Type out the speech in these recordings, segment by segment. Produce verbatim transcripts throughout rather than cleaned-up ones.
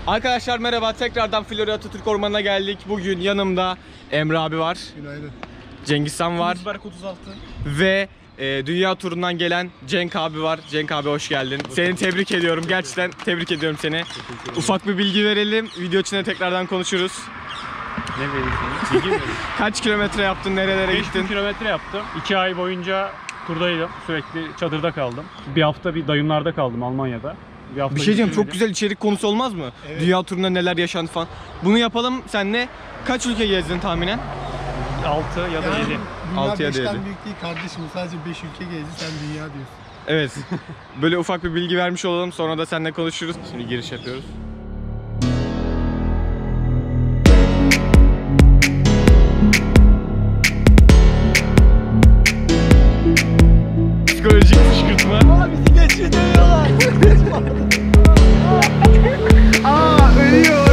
Arkadaşlar merhaba, tekrardan Florya Atatürk Ormanı'na geldik. Bugün yanımda Emre abi var. Günaydın. Cengizhan var. otuz altı. Ve e, dünya turundan gelen Cenk abi var. Cenk abi hoş geldin. Seni tebrik ediyorum. Gerçekten tebrik ediyorum seni. Ufak bir bilgi verelim. Video içinde tekrardan konuşuruz. Ne veriyorsunuz? Bilgi mi? Kaç kilometre yaptın? Nerelere beş gittin? bin kilometre yaptım. iki ay boyunca turdaydım. Sürekli çadırda kaldım. Bir hafta bir dayımlarda kaldım Almanya'da. Bir, hafta Bir şey diyeceğim, çok gitmedim. güzel içerik konusu olmaz mı? Evet. Dünya turunda neler yaşandı falan. Bunu yapalım seninle. Kaç ülke gezdin tahminen? altı ya da Yani yedi. dünya Altı ya da beşten yedi. büyük değil kardeşim. Sadece beş ülke gezdi, sen dünya diyorsun. Evet. Böyle ufak bir bilgi vermiş olalım. Sonra da seninle konuşuruz. Şimdi giriş yapıyoruz. Psikolojik fışkırtma. Aa bizi geçiriyorlar. Aa ölüyor.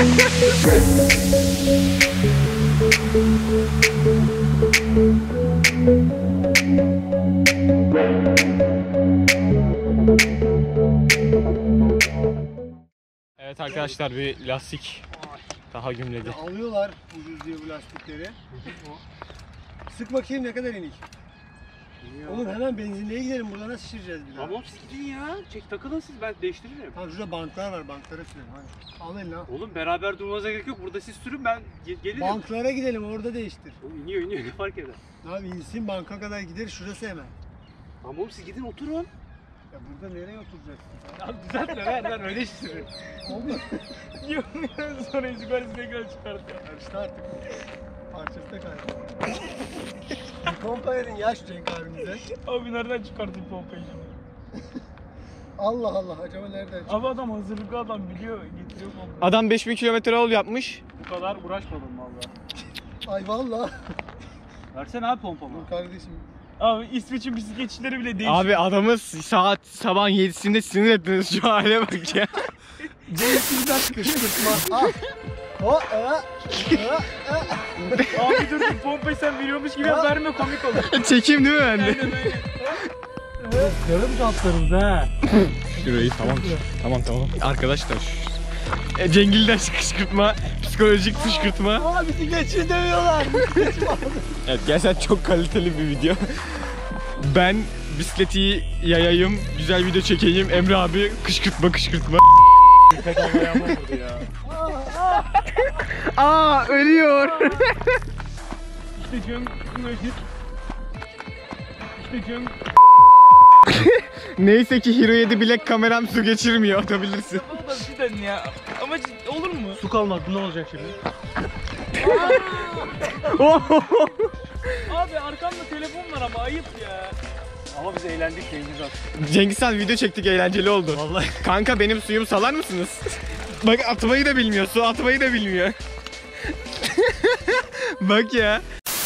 Evet arkadaşlar, bir lastik daha gümledi. Alıyorlar ucuz diye bu lastikleri. Sık bakayım ne kadar inik. Oğlum hemen benzinliğe gidelim, burada nasıl şişireceğiz bir daha? Tamam siz gidin ya. Çek takılın siz, ben değiştiririm. Tamam şurada banklar var, banklara sürelim hadi. Al eline al. Oğlum beraber durmanıza gerek yok. Burada siz sürün, ben ge gelirim. Banklara gidelim, orada değiştir. Oğlum iniyor iniyor, ne fark eder? Abi insin banka kadar gideriz, şurası hemen. Tamam oğlum siz gidin oturun. Ya burada nereye oturacaksın? Ya düzeltme ben, ben öyle şişiririm. Oldu. Yok sonra yukarısı tekrar çıkartıyor. Karıştı artık. Parçası da kaydı. Bir pompa verin ya şu Cenk abimize. Abi nereden çıkartayım pompayı şimdi? Allah Allah, acaba nereden çıktı? Abi adam hazırlıklı adam, biliyor, getiriyor pompayı. Adam beş bin kilometre yol yapmış. Bu kadar uğraşmadım valla. Ay vallahi. Versene abi pompamı. Dur kardeşim. Abi İsveç'in bisikletçileri bile değişiyor. Abi adamı saat sabah yedisinde sinir ettiniz, şu hale bak ya. Cenk'imden kışkırtma. Al. O, ı, ı, ı. Abi dur dur, pompayı sen veriyormuş gibi yap, verme, komik olur. Çekeyim değil mi ben de? Aynen aynen. Yarım kaplarız ha. Şurayı tamam. Tamam tamam. Arkadaşlar e, Cengil'den kışkırtma, psikolojik fışkırtma. Aa bizi geçir demiyorlar. Evet, gerçekten çok kaliteli bir video. Ben bisikleti yayayım, güzel video çekeyim. Emre abi kışkırtma kışkırtma. Pedal ayağıma vurdu ya. Aa ölüyor. İşte Cem, İşte Cem. Neyse ki Hero yedi Black kameram su geçirmiyor, atabilirsin. O da cidden ya. Ama olur mu? Su kalmadı, ne olacak şimdi? Abi arkamda telefon var ama ayıp ya. Ama biz eğlendik Cengiz abi. Cengizhan video çektik, eğlenceli oldu. Vallahi. Kanka benim suyumu salar mısınız? Bak atmayı da bilmiyor, su atmayı da bilmiyor. Bak ya.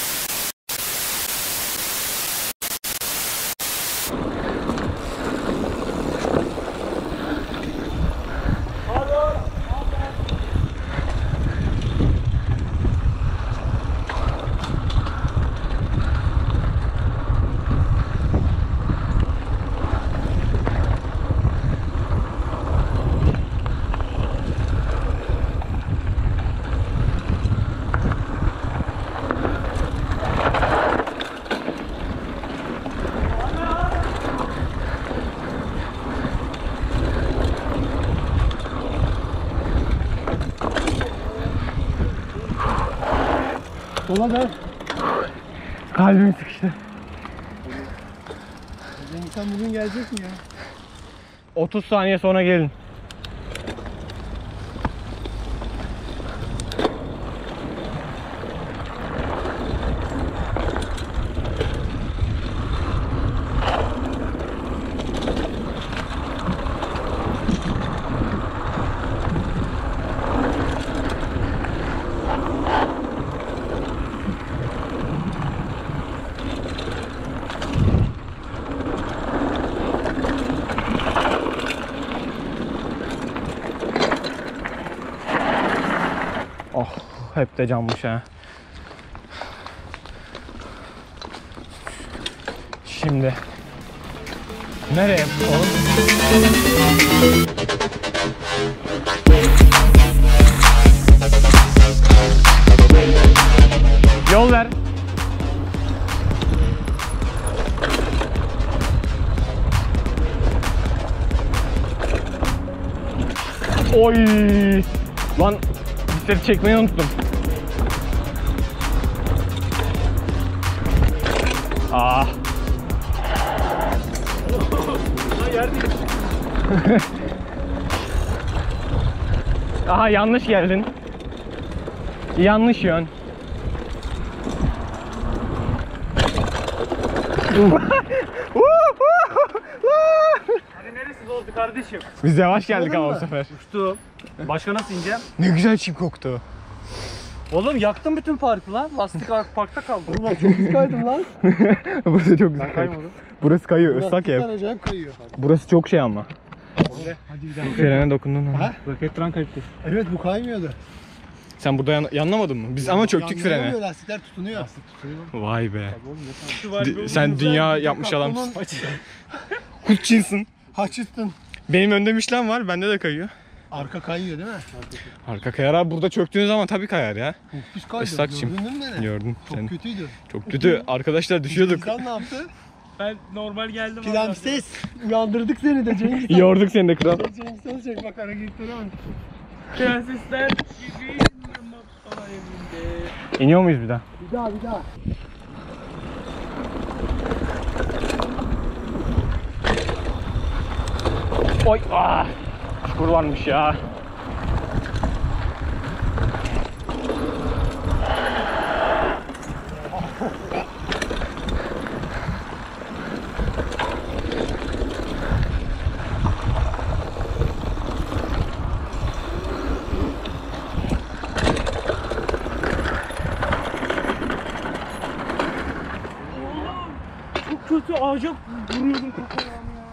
Sola ver. Kalbim sıkıştı. Cenk sen bugün gelecek mi ya? otuz saniye sonra gelin. Oh, hep de cammış ha. Şimdi nereye yapalım? Yol ver. Oy! Lan bisikleti çekmeyi unuttum. Ah. Aha yanlış geldin. Yanlış yön. Hadi neresi bozdu kardeşim? Biz yavaş geldik Anladın ama mı? bu sefer. Uçtum. Başka nasıl ineceğim? Ne güzel çim koktu. Oğlum yaktım bütün parkı lan. Lastik parkta kaldı. Biz kaydım lan. Burası çok güzel. Kaymadım. Burası kayıyor, ıslak Lastikler ev. acayip kayıyor. Burası çok şey ama. Hadi bir daha. Frene dokundun ha. Ha? Roket tren kayıptı. Evet bu kaymıyordu. Sen burada yan yanlamadın mı? Biz ama çöktük frene. Yanlayamıyor, lastikler tutunuyor. Vay be. D- sen dünya yapmış adamsın. Hutchinson. Haçıttın. Benim önde Michelin var, bende de kayıyor. Arka kayıyor değil mi? Arka kayar abi, burada çöktüğün zaman tabii kayar ya. Biz kaydık. Islak çim. Gördün mü beni? Gördüm Çok seni. kötüydü. Çok kötü. Arkadaşlar düşüyorduk. Sen ne yaptı? Ben normal geldim. Prenses. Uyandırdık seni de Cengiz Han. Yorduk seni de kral. Cengiz Han çek bak hareketlere bak. Prensesler gibi bana evinde. İniyor muyuz bir daha? Bir daha bir daha. Oy! Ah! Çukur varmış ya. Çok kötü ağaca vuruyordum kafamı ya.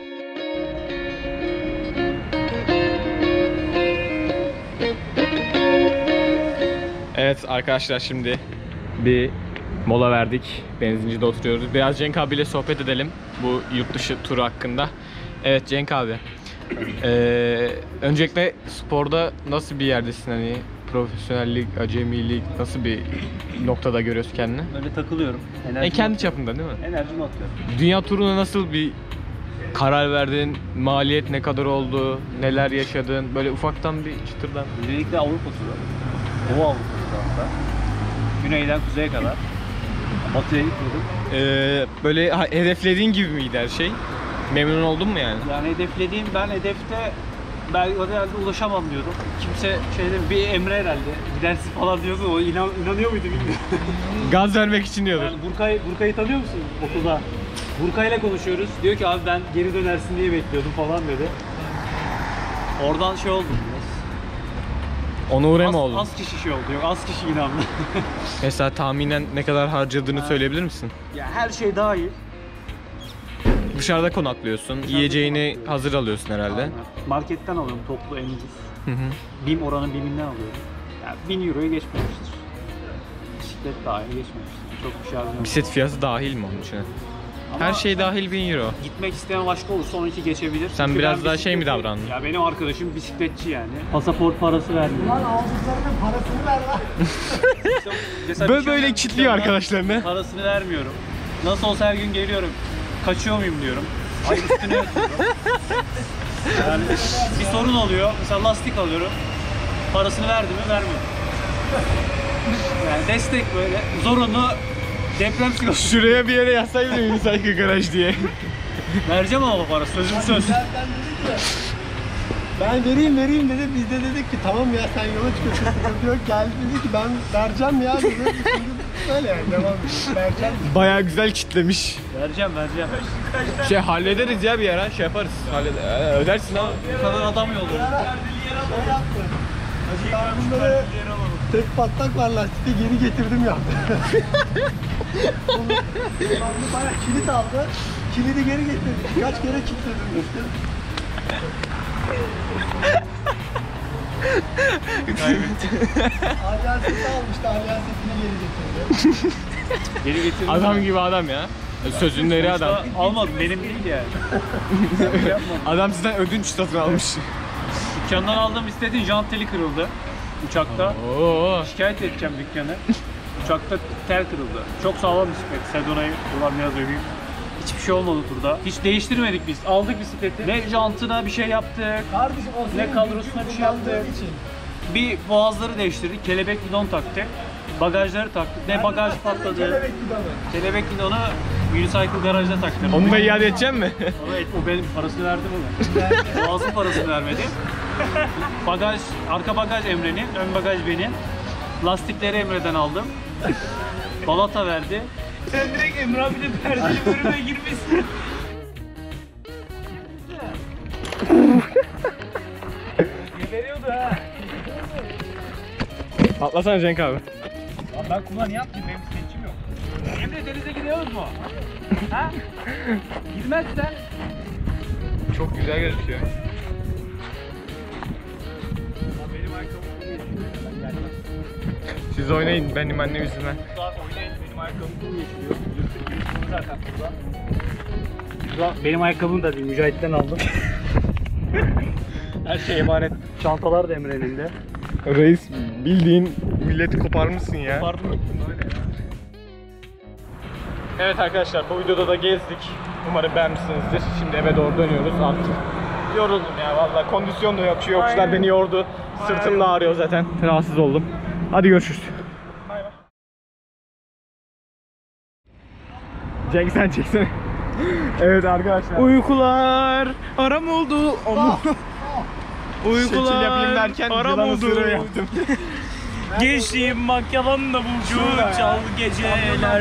Evet arkadaşlar, şimdi bir mola verdik. Benzincide oturuyoruz. Biraz Cenk abiyle sohbet edelim bu yurt dışı turu hakkında. Evet Cenk abi. Ee, öncelikle sporda nasıl bir yerdesin, hani profesyonellik, acemilik, nasıl bir noktada görüyorsun kendini? Böyle takılıyorum. E, Enerjimi kendi çapında değil mi? Enerjimi atıyorum. Dünya turuna nasıl bir karar verdin? Maliyet ne kadar oldu? Neler yaşadın? Böyle ufaktan bir çıtırdan. Öncelikle Avrupa turu. Doğu Avrupa turu hatta. Güneyden kuzeye kadar. Batıya gitmedim. Ee, böyle ha- hedeflediğin gibi miydi her şey? Memnun oldun mu yani? Yani hedeflediğim, ben hedefte ben herhalde ulaşamam diyordum. Kimse şeyde bir Emre herhalde gidersin falan diyordu. O inan, inanıyor muydu bilmiyorum. Gaz vermek için diyordur. Yani Burkay, Burkay'ı tanıyor musun okulda? Burkay'la konuşuyoruz. Diyor ki abi ben geri dönersin diye bekliyordum falan dedi. Oradan şey oldu biraz. Onur Az, mu oldun? az kişi şey oldu. Yok az kişi inandı. Mesela tahminen ne kadar harcadığını söyleyebilir misin? Ya her şey dahil. Dışarıda konaklıyorsun, yiyeceğini hazır alıyorsun herhalde. Aynen. Marketten alıyorum toplu en ucuz. Hı hı. BİM oranın BİM'inden alıyorum. Yani bin euroyu geçmemiştir. Bisiklet dahil geçmemiştir. Çok bir şey harcamadım. Bisiklet fiyatı dahil mi onun içine? Ama Her şey dahil bin euro. gitmek isteyen başka olursa onunki geçebilir. Sen Çünkü biraz ben daha şey mi bisikleti- davrandın? Ya benim arkadaşım bisikletçi yani. Pasaport parası vermiyor. Lan aldıklarının parasını ver lan. Mesela Böyle bir şey böyle önemli, kitliyor ben arkadaşlarını. Parasını vermiyorum. Nasıl olsa her gün geliyorum. Kaçıyor muyum diyorum. Ay üstüne yatıyorum. Yani bir sorun oluyor. Mesela lastik alıyorum. Parasını verdi mi? Vermiyor. Yani destek böyle. Zorunlu deprem sigortası. Şuraya bir yere yazsaydın Unicycle Garaj diye. Vereceğim ama para. Sözüm söz. Zaten dedik ki ben vereyim vereyim dedi. Biz de dedik ki tamam ya sen yola çıkıyorsun, sıkıntı yok. Geldi dedi ki ben vereceğim ya dedi. Şimdi öyle yani devam ediyoruz. Vereceğim. Bayağı güzel kitlemiş. Vereceğim vereceğim. Şey hallederiz ya bir ara, şey yaparız. Halleder. Ee, ödersin abi. Bu kadar adam yolluyor. O yaptı. Ben bunları tek patlak var lastikte geri getirdim ya. Bunu bayağı kilit aldı. Kilidi geri getirdim. Kaç kere kilitledim işte. Alyanseti almıştı. Alyansetini geri getirdi. Geri getirdim. Adam gibi adam ya. Sözün eri adam. Almadım benim değil yani. Adam sizden ödünç satın almış. Dükkandan aldığım istediğin jant teli kırıldı. Uçakta. Oo. Şikayet edeceğim dükkanı. Uçakta tel kırıldı. Çok sağlam bisiklet. Sedona'yı ulan biraz öveyim. Hiçbir şey olmadı turda. Hiç değiştirmedik biz. Aldık bisikleti. Ne jantına bir şey yaptık. Kardeşim o Ne senin kadrosuna gücün bir şey yaptık. kullandığın için. Bir boğazları değiştirdik. Kelebek bidon taktık. Bagajları taktık. Ne bagaj patladı. Kelebek gidemez. Kelebek bidonu Unicycle garajda taktım. Onu da iade edeceğim mi? Evet, o benim parasını verdi ona. Boğazın parasını vermedi. Bagaj, arka bagaj Emre'nin, ön bagaj benim. Lastikleri Emre'den aldım. Balata verdi. Sen direkt Emre abi de perdeli bölüme girmişsin. Geberiyordu ha. Atlasana Cenk abi. Abi ben kumla niye yaptım? Benim bisikletçim yok. Emre denize gidiyoruz mu? Ha? Girmezsen. Çok güzel gözüküyor. Benim ayakkabım ben gelmem. Siz oynayın, benim annem yüzünden. Daha oynayın, benim ayakkabım kum geçiriyor. Yırtık zaten burada. Burada benim ayakkabım da değil, Mücahit'ten aldım. Her şey emanet. Çantalar da Emre'nin de. Reis bildiğin milleti koparmışsın ya. Pardon gittim öyle ya. Evet arkadaşlar, bu videoda da gezdik. Umarım beğenmişsinizdir. Şimdi eve doğru dönüyoruz artık. Yoruldum ya vallahi, kondisyon da yok, şu yokuşlar Aynen. beni yordu. Sırtım da ağrıyor zaten, rahatsız oldum. Hadi görüşürüz. Bay bay. Cenk sen çeksene. Evet arkadaşlar. Uykular aram oldu. Ama uykular Şekil yapayım derken aram yılan oldu. ısırığı yaptım. Geçtiğim Makyalanda burcu Şurada ya. çal geceler.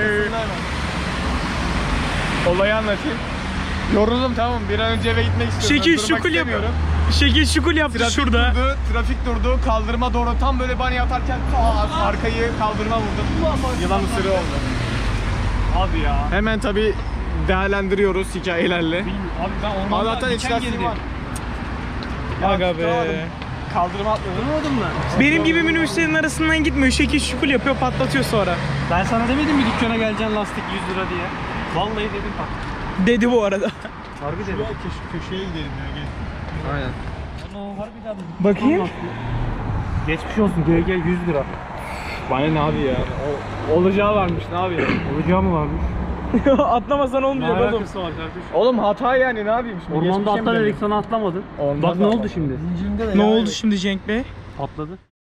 Olayı anlatayım. Yoruldum, tamam, bir an önce eve gitmek istiyorum. Şekil Durmak şukul yap. istemiyorum. Şekil şukul yaptı Trafik şurada. durdu, trafik durdu, kaldırıma doğru tam böyle bani atarken aa, arkayı kaldırıma vurdum. Yılan ısırığı oldu. Abi ya. Hemen tabi değerlendiriyoruz hikayelerle. Abi ben ormanda Allah'tan diken içler girdi. var. Aga tutamadım. be. Kaldırıma atladım. Anlamadın mı? Benim gibi minibüslerin arasından gitmiyor. Şekil şukul yapıyor, patlatıyor sonra. Ben sana demedim mi dükkana geleceksin lastik yüz lira diye. Vallahi dedim bak. Dedi bu arada. Harbi dedim. Şuraya köşe, köşeye gidelim ya gel. Aynen. Onu harbiden Bakayım. Geçmiş olsun G G yüz lira. Bana ne abi ya? O, olacağı varmış, ne yapayım? Olacağı mı varmış? Atlamasan Ne olmuyor oğlum. alakası var kardeşim? Oğlum hata yani, ne yapayım şimdi? Ormanda Geçmişe mi atla döneyim? dedik sana atlamadın. Ormanda Bak ne atla. oldu şimdi? Zincirinde de Ne ya. oldu şimdi Cenk Bey? Atladı.